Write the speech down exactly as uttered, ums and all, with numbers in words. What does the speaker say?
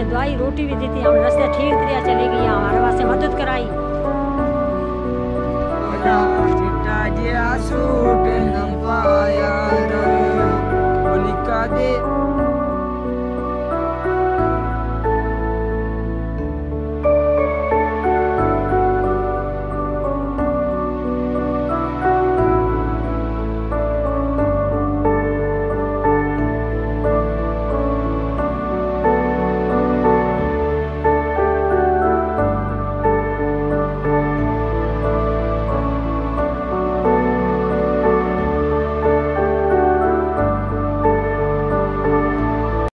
दवाई रोटी भी दी थी, हम रास्ते ठीक तरह चले गए, हमारे वास्ते मदद कराई। चिट्टा जे आंसू